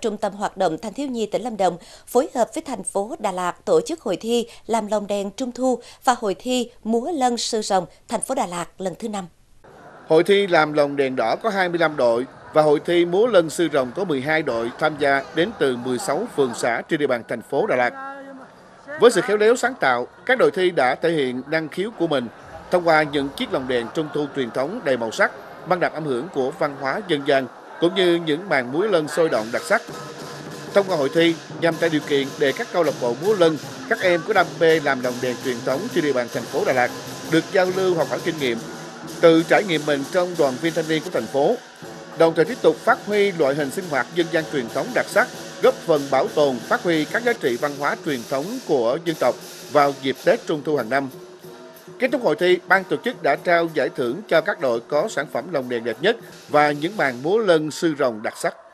Trung tâm Hoạt động Thanh thiếu nhi tỉnh Lâm Đồng phối hợp với thành phố Đà Lạt tổ chức hội thi làm lồng đèn Trung thu và hội thi múa lân sư rồng thành phố Đà Lạt lần thứ 5. Hội thi làm lồng đèn đỏ có 25 đội và hội thi múa lân sư rồng có 12 đội tham gia đến từ 16 phường xã trên địa bàn thành phố Đà Lạt. Với sự khéo léo sáng tạo, các đội thi đã thể hiện năng khiếu của mình thông qua những chiếc lồng đèn Trung thu truyền thống đầy màu sắc, mang đậm âm hưởng của văn hóa dân gian, cũng như những màn múa lân sôi động đặc sắc. Thông qua hội thi, nhằm tạo điều kiện để các câu lạc bộ múa lân, các em có đam mê làm lồng đèn truyền thống trên địa bàn thành phố Đà Lạt được giao lưu học hỏi kinh nghiệm, tự trải nghiệm mình trong đoàn viên thanh niên của thành phố, đồng thời tiếp tục phát huy loại hình sinh hoạt dân gian truyền thống đặc sắc, góp phần bảo tồn, phát huy các giá trị văn hóa truyền thống của dân tộc vào dịp Tết Trung thu hàng năm. Kết thúc hội thi, ban tổ chức đã trao giải thưởng cho các đội có sản phẩm lồng đèn đẹp nhất và những màn múa lân sư rồng đặc sắc.